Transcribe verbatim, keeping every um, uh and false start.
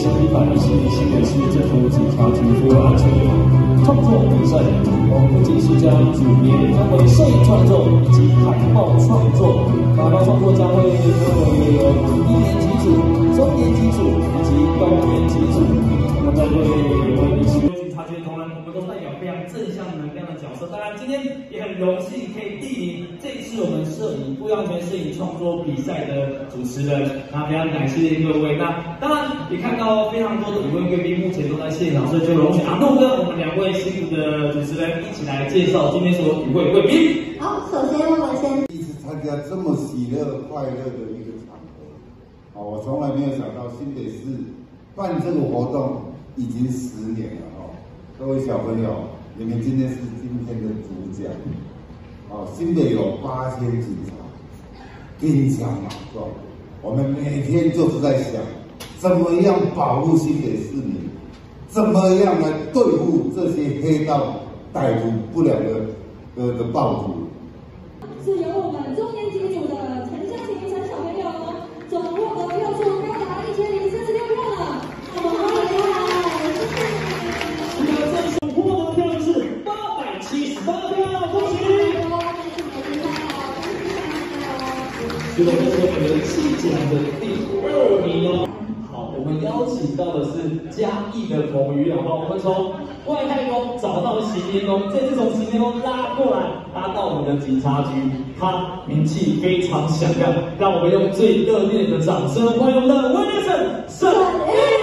是一百一十年新北市政府警察局服务安全创作比赛，我们不仅是将主题分为摄影创作以及海报创作，海报创作将会分为有一年级组、中年级组以及高年级组，那么在会有位一起警察局的同仁，我们都代表非常正向能量的角色。当然，今天也很荣幸可以莅临这一次我们摄影不安全摄影创作比赛的主持人，那非常感谢各位。那当然也看到非常多的五位贵宾目前都在现场，所以就容许阿诺跟我们两位辛苦的主持人一起来介绍今天所有五位贵宾。 好，首先我们先第一次参加这么喜乐快乐的一个场合，哦，我从来没有想到新北市办这个活动已经十年了哦。各位小朋友，你们今天是今天的主角。哦，新北有八千警察，兵强马壮，我们每天就是在想，怎么样保护新北市民，怎么样来对付这些黑道歹徒不良的呃的暴徒。 是由我们中年级组的陈香琴陈小朋友，总获得票数高达一千零三十六票了，我们好厉害，谢谢你。 那这次获得票是八百七十八票，恭喜！所以我们说人气奖的第二名哦。好，我们邀请到的是嘉义的彭于好，我们从外太空找到行天宫，这次从行天宫拉过来，拉到我们的警察局，他名气非常响亮，让我们用最热烈的掌声欢迎我们的威廉森沈一。